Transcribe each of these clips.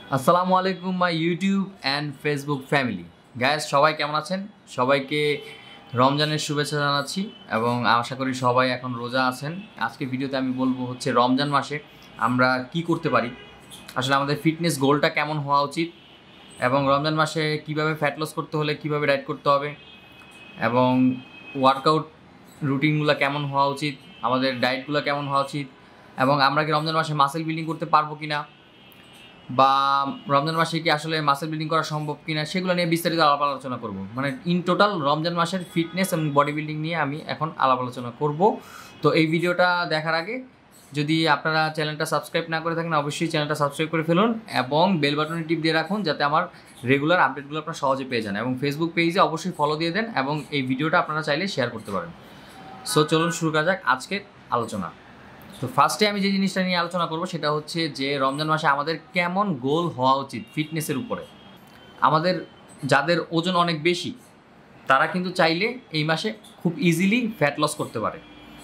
আসসালামু আলাইকুম my YouTube and Facebook family guys, সবাই কেমন আছেন? সবাইকে রমজানের শুভেচ্ছা জানাচ্ছি এবং আশা করি সবাই এখন রোজা আছেন। আজকে ভিডিওতে আমি বলবো হচ্ছে রমজান মাসে আমরা কি করতে পারি, আসলে আমাদের ফিটনেস গোলটা কেমন হওয়া উচিত এবং রমজান মাসে কিভাবে ফ্যাট লস করতে হলে কিভাবে ডায়েট করতে হবে এবং ওয়ার্কআউট রুটিনগুলো কেমন হওয়া উচিত, আমাদের ডায়েটগুলো কেমন হওয়া উচিত এবং আমরা কি রমজান মাসে মাসেল বিল্ডিং করতে পারবো কিনা বা রমজান মাসে কি আসলে মাসেল বিল্ডিং করা সম্ভব কিনা সেগুলো নিয়ে বিস্তারিত আলাপ আলোচনা করব। মানে ইন টোটাল রমজান মাসের ফিটনেস এবং বডি বিল্ডিং নিয়ে আমি এখন আলাপ আলোচনা করব। তো এই ভিডিওটা দেখার আগে যদি আপনারা চ্যানেলটা সাবস্ক্রাইব না করে থাকেন অবশ্যই চ্যানেলটা সাবস্ক্রাইব করে ফেলুন এবং বেল বাটনে টিপ দিয়ে রাখুন যাতে আমার রেগুলার আপডেটগুলো আপনারা সহজে পেয়ে যান এবং ফেসবুক পেজে অবশ্যই ফলো দিয়ে দেন এবং এই ভিডিওটা আপনারা চাইলে শেয়ার করতে পারেন। সো চলুন শুরু করা যাক আজকের আলোচনা। তো ফার্স্টে আমি যে জিনিসটা নিয়ে আলোচনা করব সেটা হচ্ছে যে রমজান মাসে আমাদের কেমন গোল হওয়া উচিত ফিটনেসের উপরে। আমাদের যাদের ওজন অনেক বেশি তারা কিন্তু চাইলে এই মাসে খুব ইজিলি ফ্যাট লস করতে পারে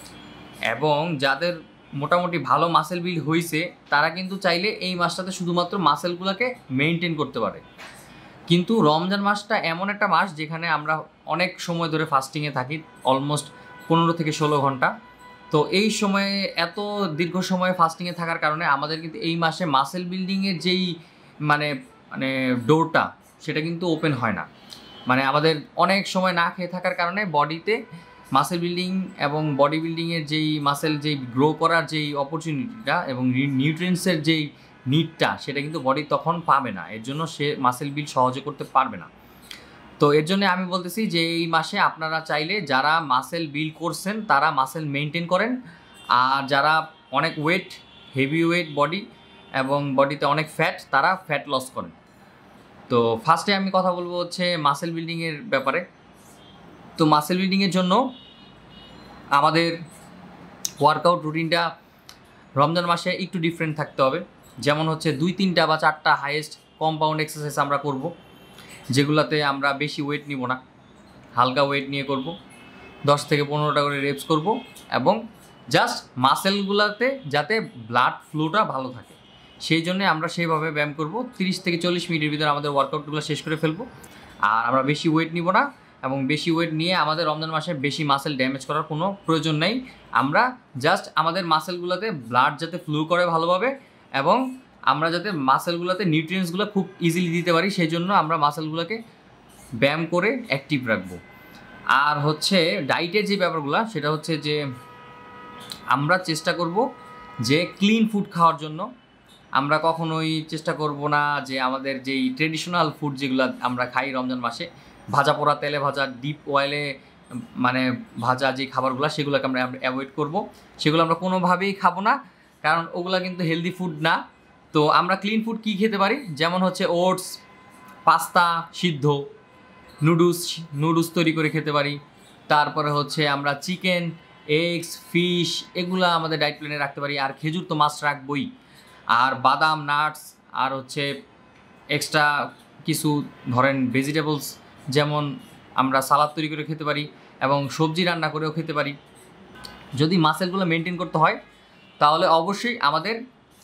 এবং যাদের মোটামুটি ভালো মাসেল বিল্ড হয়েছে তারা কিন্তু চাইলে এই মাসটাতে শুধুমাত্র মাসেলগুলোকে মেনটেন করতে পারে। কিন্তু রমজান মাসটা এমন একটা মাস যেখানে আমরা অনেক সময় ধরে ফাস্টিংয়ে থাকি, অলমোস্ট 15 থেকে 16 ঘন্টা। তো এই সময়ে এত দীর্ঘ সময় ফাস্টিংয়ে থাকার কারণে আমাদের কিন্তু এই মাসে মাসেল বিল্ডিংয়ের যেই মানে মানে ডোরটা সেটা কিন্তু ওপেন হয় না। মানে আমাদের অনেক সময় না খেয়ে থাকার কারণে বডিতে মাসেল বিল্ডিং এবং বডি বিল্ডিংয়ের যেই মাসেল যেই গ্রো করার যেই অপরচুনিটিটা এবং নিউট্রিয়েন্টসের যেই নিডটা সেটা কিন্তু বডি তখন পাবে না, এর জন্য সে মাসেল বিল্ড সহজে করতে পারবে না। তো এর জন্য আমি বলতেছি যে এই মাসে আপনারা চাইলে যারা মাসেল বিল্ড করছেন তারা মাসেল মেনটেন করেন, আর যারা অনেক ওয়েট হেভি ওয়েট বডি এবং বডিতে অনেক ফ্যাট তারা ফ্যাট লস করেন। তো ফার্স্টে আমি কথা বলবো হচ্ছে মাসেল বিল্ডিংয়ের ব্যাপারে। তো মাসেল বিল্ডিংয়ের জন্য আমাদের ওয়ার্কআউট রুটিনটা রমজান মাসে একটু ডিফারেন্ট থাকতে হবে। যেমন হচ্ছে 2-3টা বা 4টা হাইয়েস্ট কম্পাউন্ড এক্সারসাইজ আমরা করব, যেগুলোতে আমরা বেশি ওয়েট নিব না, হালকা ওয়েট নিয়ে করব। 10 থেকে 15টা করে রেপস করব এবং জাস্ট মাসেলগুলোতে যাতে ব্লাড ফ্লোটা ভালো থাকে সেই জন্য আমরা সেইভাবে ব্যায়াম করব। 30 থেকে 40 মিনিটের ভিতরে আমাদের ওয়ার্কআউটগুলো শেষ করে ফেলবো। আর আমরা বেশি ওয়েট নিব না এবং বেশি ওয়েট নিয়ে আমাদের রমজান মাসে বেশি মাসেল ড্যামেজ করার কোনো প্রয়োজন নেই। আমরা জাস্ট আমাদের মাসেলগুলোতে ব্লাড যাতে ফ্লো করে ভালোভাবে এবং আমরা যাতে মাসেলগুলোতে নিউট্রিয়েন্টসগুলো খুব ইজিলি দিতে পারি সেই জন্য আমরা মাসেলগুলোকে ব্যায়াম করে অ্যাক্টিভ রাখবো। আর হচ্ছে ডায়েটের যে ব্যাপারগুলো সেটা হচ্ছে যে আমরা চেষ্টা করব যে ক্লিন ফুড খাওয়ার জন্য। আমরা কখনোই চেষ্টা করব না যে আমাদের যেই ট্রেডিশনাল ফুড যেগুলো আমরা খাই রমজান মাসে, ভাজা পোড়া তেলে ভাজা ডিপ অয়েলে মানে ভাজা যে খাবারগুলো সেগুলোকে আমরা অ্যাভয়েড করব। সেগুলো আমরা কোনোভাবেই খাবো না, কারণ ওগুলো কিন্তু হেলদি ফুড না। তো আমরা ক্লিন ফুড কী খেতে পারি, যেমন হচ্ছে ওটস, পাস্তা সিদ্ধ, নুডলস তৈরি করে খেতে পারি। তারপরে হচ্ছে আমরা চিকেন, এগস, ফিশ এগুলো আমাদের ডায়েট প্ল্যানে রাখতে পারি। আর খেজুর তো মাস্ট রাখবই, আর বাদাম, নাটস, আর হচ্ছে এক্সট্রা কিছু ধরেন ভেজিটেবলস, যেমন আমরা সালাদ তৈরি করে খেতে পারি এবং সবজি রান্না করেও খেতে পারি। যদি মাসেলগুলো মেনটেন করতে হয় তাহলে অবশ্যই আমাদের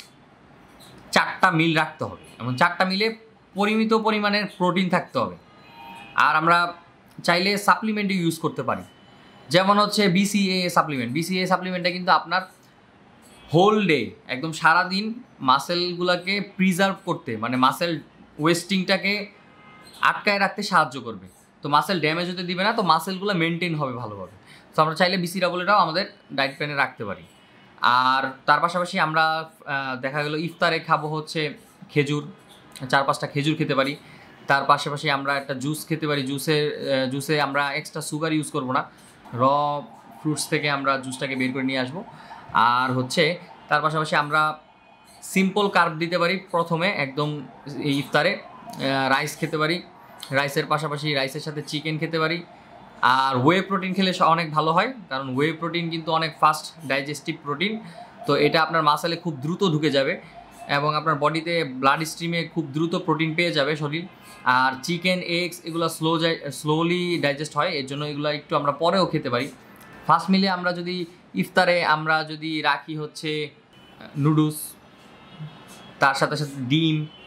4টা মিল রাখতে হবে এবং 4টা মিলে পরিমিত পরিমাণের প্রোটিন থাকতে হবে। আর আমরা চাইলে সাপ্লিমেন্টও ইউজ করতে পারি, যেমন হচ্ছে বিসিএ সাপ্লিমেন্টটা কিন্তু আপনার হোল ডে একদম সারাদিন মাসেলগুলোকে প্রিজার্ভ করতে, মানে মাসেল ওয়েস্টিংটাকে আটকায় রাখতে সাহায্য করবে। তো মাসেল ড্যামেজ হতে দিবে না, তো মাসেলগুলো মেনটেন হবে ভালোভাবে। তো আমরা চাইলে বিসিডাবলটাও আমাদের ডায়েট প্ল্যানে রাখতে পারি। আর তার পাশাপাশি আমরা দেখা গেল ইফতারে খাবো হচ্ছে খেজুর, 4-5টা খেজুর খেতে পারি। তার পাশাপাশি আমরা একটা জুস খেতে পারি। জুসে আমরা এক্সট্রা সুগার ইউজ করব না, র ফ্রুটস থেকে আমরা জুসটাকে বের করে নিয়ে আসবো। আর হচ্ছে তার পাশাপাশি আমরা সিম্পল কার্ব দিতে পারি প্রথমে একদম এই ইফতারে। রাইস খেতে পারি, রাইসের পাশাপাশি রাইসের সাথে চিকেন খেতে পারি। আর ওয়ে প্রোটিন খেলে অনেক ভালো হয়, কারণ ওয়ে প্রোটিন কিন্তু অনেক ফাস্ট ডাইজেস্টিভ প্রোটিন। তো এটা আপনার মাসেলে খুব দ্রুত ঢুকে যাবে এবং আপনার বডিতে ব্লাড স্ট্রিমে খুব দ্রুত প্রোটিন পেয়ে যাবে শরীর। আর চিকেন, এগস এগুলো স্লোলি ডাইজেস্ট হয়, এর জন্য এগুলো একটু আমরা পরেও খেতে পারি। ফার্স্ট মিলে আমরা যদি ইফতারে আমরা যদি রাখি হচ্ছে নুডলস, তার সাথে সাথে ডিম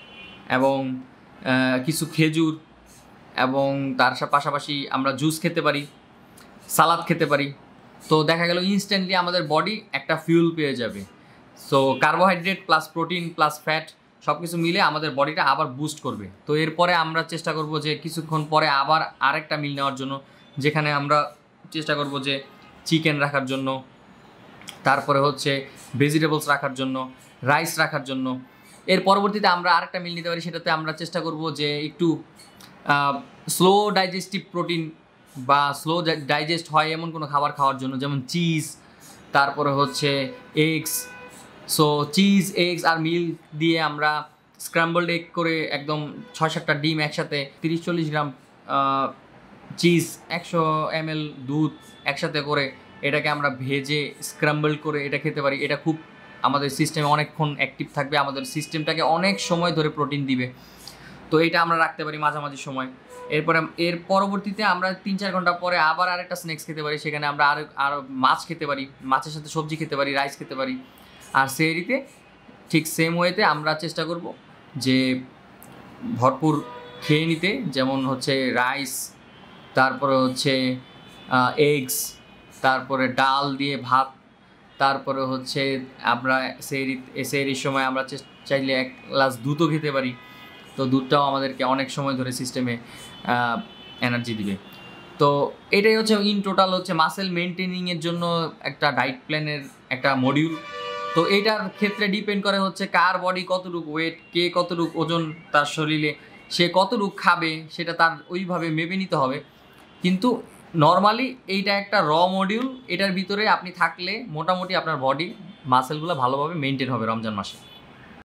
এবং কিছু খেজুর, এবং তার পাশাপাশি আমরা জুস খেতে পারি, সালাদ খেতে পারি। তো দেখা গেল ইনস্ট্যান্টলি আমাদের বডি একটা ফিউল পেয়ে যাবে। So carbohydrate plus protein plus fat সব কিছু মিলে আমাদের বডিটা আবার বুস্ট করবে। তো এরপরে আমরা চেষ্টা করব যে কিছুক্ষণ পরে আবার আরেকটা মিল নেওয়ার জন্য, যেখানে আমরা চেষ্টা করব যে চিকেন রাখার জন্য, তারপরে হচ্ছে ভেজিটেবলস রাখার জন্য, রাইস রাখার জন্য। এর পরবর্তীতে আমরা আরেকটা মিল নিতে পারি, সেটাতে আমরা চেষ্টা করব যে একটু স্লো ডাইজেস্টিভ প্রোটিন বা স্লো ডাইজেস্ট হয় এমন কোনো খাবার খাওয়ার জন্য, যেমন চিজ, তারপরে হচ্ছে এগস। সো চিজ, এগস আর মিল্ক দিয়ে আমরা স্ক্র্যাম্বলড এগ করে একদম 6-7টা ডিম একসাথে, 30-40 গ্রাম চিজ, 100 ml দুধ একসাথে করে এটাকে আমরা ভেজে স্ক্র্যাম্বলড করে এটা খেতে পারি। এটা খুব আমাদের সিস্টেমে অনেকক্ষণ অ্যাক্টিভ থাকবে, আমাদের সিস্টেমটাকে অনেক সময় ধরে প্রোটিন দিবে। তো এটা আমরা রাখতে পারি মাঝামাঝি সময়। এর পরবর্তীতে আমরা 3-4 ঘন্টা পরে আবার আরেকটা স্ন্যাক্স খেতে পারি, সেখানে আমরা আরও মাছ খেতে পারি, মাছের সাথে সবজি খেতে পারি, রাইস খেতে পারি। আর সেহরিতে ঠিক সেম ওয়েতে আমরা চেষ্টা করব যে ভরপুর খেয়ে নিতে, যেমন হচ্ছে রাইস, তারপরে হচ্ছে এগস, তারপরে ডাল দিয়ে ভাত, তারপরে হচ্ছে আমরা সেহরির সময় আমরা চাইলে 1 গ্লাস দুধও খেতে পারি। তো দুধটাও আমাদেরকে অনেক সময় ধরে সিস্টেমে এনার্জি দিবে। তো এটাই হচ্ছে ইন টোটাল হচ্ছে মাসেল মেনটেনিংয়ের জন্য একটা ডায়েট প্ল্যানের একটা মডিউল। তো এইটার ক্ষেত্রে ডিপেন্ড করে হচ্ছে কার বডি কতটুকু ওয়েট, কে কতটুকু ওজন তার শরীরে, সে কতটুকু খাবে সেটা তার ওইভাবে মেপে নিতে হবে। কিন্তু নর্মালি এইটা একটা মডিউল, এটার ভিতরে আপনি থাকলে মোটামুটি আপনার বডি মাসেলগুলো ভালোভাবে মেনটেন হবে রমজান মাসে।